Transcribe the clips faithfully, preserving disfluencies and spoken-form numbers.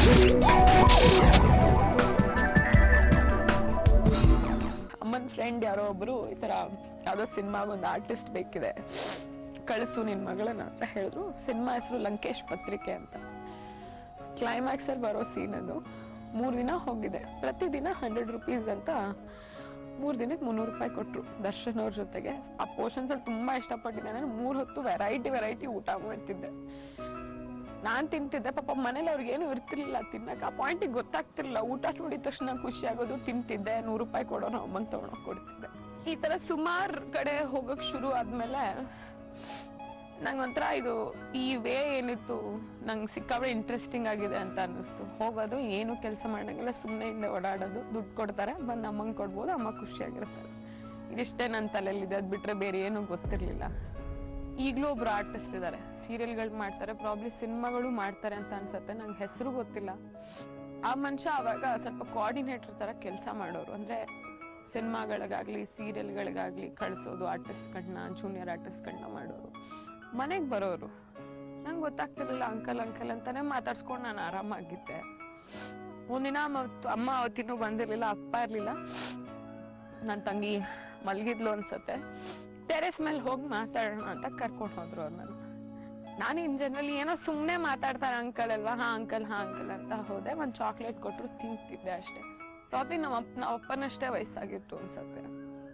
ಅಮ್ಮನ ಫ್ರೆಂಡ್ ಯಾರೋ ಒಬ್ರು ಈ ತರ ಯಾವ್ದೋ ಸಿನಿಮಾಗ ಒಂದು ಆರ್ಟಿಸ್ಟ್ ಬೇಕಿದೆ, ಕಳಿಸು ನಿನ್ ಮಗಳನ್ನ ಅಂತ ಹೇಳಿದ್ರು. ಸಿನಿಮಾ ಹೆಸರು ಲಂಕೇಶ್ ಪತ್ರಿಕೆ ಅಂತ. ಕ್ಲೈಮ್ಯಾಕ್ಸ್ ಅಲ್ಲಿ ಬರೋ ಸೀನ್ ಅದು. ಮೂರ್ ದಿನ ಹೋಗಿದೆ, ಪ್ರತಿದಿನ ಹಂಡ್ರೆಡ್ ರುಪೀಸ್ ಅಂತ ಮೂರ್ ದಿನಕ್ಕೆ ಮುನ್ನೂರು ರೂಪಾಯಿ ಕೊಟ್ರು ದರ್ಶನ್ ಅವ್ರ ಜೊತೆಗೆ. ಆ ಪೋರ್ಷನ್ಸ್ ಅಲ್ಲಿ ತುಂಬಾ ಇಷ್ಟಪಟ್ಟಿದ್ದೆ ನಾನು. ಮೂರ್ ಹೊತ್ತು ವೆರೈಟಿ ವೆರೈಟಿ ಊಟ ಮಾಡ್ತಿದ್ದೆ. ನಾನ್ ತಿಂತಿದ್ದೆ, ಪಾಪ ಮನೇಲಿ ಅವ್ರಿಗೆ ಏನು ಇರ್ತಿರ್ಲಿಲ್ಲ ತಿನ್ನಕ್. ಆ ಪಾಯಿಂಟಿಗೆ ಗೊತ್ತಾಗ್ತಿರ್ಲಿಲ್ಲ. ಊಟ ನೋಡಿದ ತಕ್ಷಣ ಖುಷಿ ಆಗೋದು, ತಿಂತಿದ್ದೆ, ನೂರು ರೂಪಾಯಿ ಕೊಡೋನು ಅಮ್ಮಂಗ್ ತಗೊಂಡೋಗ್ ಕೊಡ್ತಿದ್ದೆ. ಈ ತರ ಸುಮಾರು ಕಡೆ ಹೋಗಕ್ ಶುರು ಆದ್ಮೇಲೆ ನಂಗೊಂಥರ ಇದು ಈ ವೇ ಏನಿತ್ತು ನಂಗೆ ಸಿಕ್ಕಾಬೆ ಇಂಟ್ರೆಸ್ಟಿಂಗ್ ಆಗಿದೆ ಅಂತ ಅನ್ನಿಸ್ತು. ಹೋಗೋದು, ಏನು ಕೆಲಸ ಮಾಡಂಗಿಲ್ಲ, ಸುಮ್ಮನೆ ಹಿಂದೆ ಓಡಾಡೋದು, ದುಡ್ಡು ಕೊಡ್ತಾರೆ, ಬಂದು ಅಮ್ಮಂಗೆ ಕೊಡ್ಬೋದು, ಅಮ್ಮ ಖುಷಿಯಾಗಿರ್ತಾರೆ. ಇದಿಷ್ಟೇ ನನ್ನ ತಲೆಯಲ್ಲಿದೆ, ಅದು ಬಿಟ್ರೆ ಬೇರೆ ಏನೂ ಗೊತ್ತಿರ್ಲಿಲ್ಲ. ಈಗಲೂ ಒಬ್ರು ಆರ್ಟಿಸ್ಟ್ ಇದ್ದಾರೆ, ಸೀರಿಯಲ್ಗಳು ಮಾಡ್ತಾರೆ, ಪ್ರಾಬ್ಲಿ ಸಿನಿಮಾಗಳು ಮಾಡ್ತಾರೆ ಅಂತ ಅನ್ಸುತ್ತೆ, ನಂಗೆ ಹೆಸರು ಗೊತ್ತಿಲ್ಲ. ಆ ಮನುಷ್ಯ ಅವಾಗ ಸ್ವಲ್ಪ ಕೋಆರ್ಡಿನೇಟರ್ ತರ ಕೆಲಸ ಮಾಡೋರು. ಅಂದ್ರೆ ಸಿನಿಮಾಗಳಿಗಾಗ್ಲಿ ಸೀರಿಯಲ್ಗಳಿಗಾಗ್ಲಿ ಕಳಿಸೋದು, ಆರ್ಟಿಸ್ಟ್ಗಳನ್ನ ಜೂನಿಯರ್ ಆರ್ಟಿಸ್ಟ್ಗಳನ್ನ ಮಾಡೋರು. ಮನೆಗೆ ಬರೋರು, ನಂಗೆ ಗೊತ್ತಾಗ್ತಿರ್ಲಿಲ್ಲ. ಅಂಕಲ್ ಅಂಕಲ್ ಅಂತಾನೆ ಮಾತಾಡ್ಸ್ಕೊಂಡು ನಾನು ಆರಾಮಾಗಿದ್ದೆ. ಒಂದಿನ ಅಮ್ಮ ಅವತ್ತಿನೂ ಬಂದಿರ್ಲಿಲ್ಲ, ಅಪ್ಪ ಇರ್ಲಿಲ್ಲ, ನನ್ನ ತಂಗಿ ಮಲ್ಗಿದ್ಲು ಅನ್ಸತ್ತೆ. ಟೆರೆಸ್ ಮೇಲೆ ಹೋಗಿ ಮಾತಾಡೋಣ ಅಂತ ಕರ್ಕೊಂಡು ಹೋದ್ರು ಅವ್ರು. ನಾನು ನಾನು ಇನ್ ಜನರಲಿ ಏನೋ ಸುಮ್ಮನೆ ಮಾತಾಡ್ತಾರೆ ಅಂಕಲ್ ಅಲ್ವಾ, ಹಾ ಅಂಕಲ್ ಹಾ ಅಂಕಲ್ ಅಂತ ಹೋದೆ. ಒಂದು ಚಾಕ್ಲೇಟ್ ಕೊಟ್ಟರು, ತಿಂತಿದ್ದೆ ಅಷ್ಟೇ. ಪ್ರಾಬ್ಲಿ ನಮ್ಮ ಅಪ್ಪ ನಮ್ಮ ಅಪ್ಪನಷ್ಟೇ ವಯಸ್ಸಾಗಿತ್ತು ಅನ್ಸತ್ತೆ.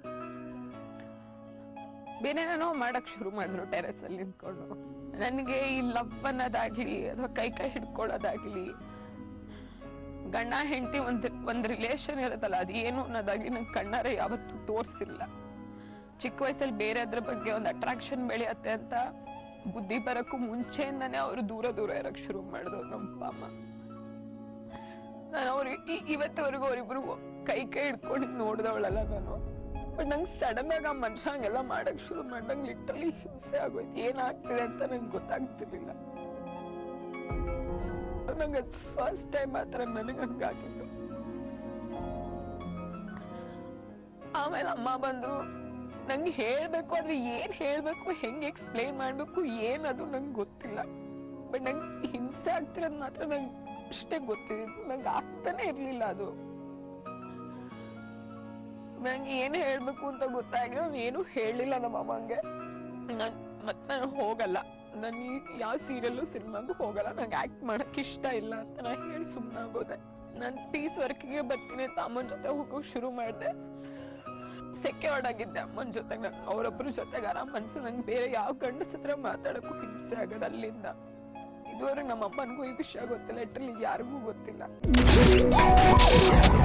ಬೇರೆನೇನೋ ಮಾಡಕ್ ಶುರು ಮಾಡಿದ್ರು ಟೆರೆಸ್ ಅಲ್ಲಿ ನಿಂತ್ಕೊಂಡು. ನನಗೆ ಈ ಲವ್ ಅನ್ನೋದಾಗ್ಲಿ ಅಥವಾ ಕೈ ಕೈ ಹಿಡ್ಕೊಳ್ಳೋದಾಗ್ಲಿ, ಗಂಡ ಹೆಂಡತಿ ಒಂದ್ ಒಂದ್ ರಿಲೇಷನ್ ಇರುತ್ತಲ್ಲ, ಅದು ಏನು ಅನ್ನೋದಾಗ್ಲಿ ನಂಗೆ ಕಣ್ಣಾರೆ ಯಾವತ್ತೂ ತೋರ್ಸಿಲ್ಲ. ಚಿಕ್ಕ ವಯಸ್ಸಲ್ಲಿ ಬೇರೆ ಅದ್ರ ಬಗ್ಗೆ ಒಂದು ಅಟ್ರಾಕ್ಷನ್ ಬೆಳೆಯತ್ತೆ ಅಂತ ಬುದ್ಧಿ ಬರಕ್ಕೂ ಮುಂಚೆಯಿಂದಾನೇ ಅವರು ದೂರ ದೂರ ಇರಕ್ ಶುರು ಮಾಡಿದ್ರು ನಮ್ಮ ಅಮ್ಮ. ನಾನು ಅವ್ರಿಗೆ ಇವತ್ತವರೆಗೂ ಅವರಿಬ್ರು ಕೈ ಕೈ ಹಿಡ್ಕೊಂಡು ನೋಡ್ದವಳಲ್ಲ ನಾನು. ಬಟ್ ನಂಗೆ ಸಡನ್ ಆಗಿ ಆ ಮನುಷ್ಯ ಹಂಗೆಲ್ಲ ಮಾಡಕ್ ಶುರು ಮಾಡ್ದಂಗೆ ಲಿಟ್ರಲಿ ಹಿಂಸೆ ಆಗೋಯ್ತು. ಏನಾಗ್ತಿದೆ ಅಂತ ನಂಗೆ ಗೊತ್ತಾಗ್ತಿರ್ಲಿಲ್ಲ. ನಂಗೆ ಫಸ್ಟ್ ಟೈಮ್ ಆತರ ನನಗೆ ಹಂಗಾಗಿತ್ತು. ಆಮೇಲೆ ಅಮ್ಮ ಬಂದ್ರು, ನಂಗೆ ಹೇಳ್ಬೇಕು ಆದ್ರೆ ಏನ್ ಹೇಳ್ಬೇಕು, ಹೆಂಗ್ ಎಕ್ಸ್ಪ್ಲೈನ್ ಮಾಡ್ಬೇಕು, ಏನದು ನಂಗೆ ಗೊತ್ತಿಲ್ಲ. ಬಟ್ ನಂಗೆ ಹಿಂಸೆ ಆಗ್ತಿರೋದ್ ಮಾತ್ರ ನಂಗೆ ಅಷ್ಟೇ ಗೊತ್ತಿದ್ದು. ನಂಗೆ ಆಗ್ತಾನೆ ಇರ್ಲಿಲ್ಲ ಅದು. ನಂಗೆ ಏನು ಹೇಳ್ಬೇಕು ಅಂತ ಗೊತ್ತಾಗಿಲ್ಲ. ನಾನು ಏನು ಹೇಳಿಲ್ಲ ನಮ್ಮ ಅಮ್ಮಂಗೆ. ನಾನು ಮತ್ತೆ ನಾನು ಹೋಗಲ್ಲ, ನಾನು ಯಾವ ಸೀರಿಯಲ್ಲು ಸಿನಿಮಾಗೂ ಹೋಗಲ್ಲ, ನಂಗೆ ಆಕ್ಟ್ ಮಾಡಕ್ ಇಷ್ಟ ಇಲ್ಲ ಅಂತ ನಾನು ಹೇಳಿ ಸುಮ್ಮನೆ ಆಗೋದೆ. ನಾನು ಪೀಸ್ ವರ್ಕಿಗೆ ಬರ್ತೀನಿ ಅಂತ ಅಮ್ಮನ ಜೊತೆ ಹೋಗೋಕೆ ಶುರು ಮಾಡಿದೆ. ಸೆಕ್ಯೂರ್ಡ್ ಆಗಿದ್ದೆ ಅಮ್ಮನ ಜೊತೆಗೆ. ನಂಗೆ ಅವರೊಬ್ಬರ ಜೊತೆಗೆ ಆರಾಮ್ ಮನ್ಸು. ನಂಗೆ ಬೇರೆ ಯಾವ ಗಂಡಸ ಹತ್ರ ಮಾತಾಡಕ್ಕೂ ಹಿಂಸೆ ಆಗೋದು ಅಲ್ಲಿಂದ. ಇದುವರೆಗೆ ನಮ್ಮ ಅಮ್ಮನಿಗೂ ಈ ವಿಷಯ ಗೊತ್ತಿಲ್ಲ, ಲಿಟ್ರಲಿ ಯಾರಿಗೂ ಗೊತ್ತಿಲ್ಲ.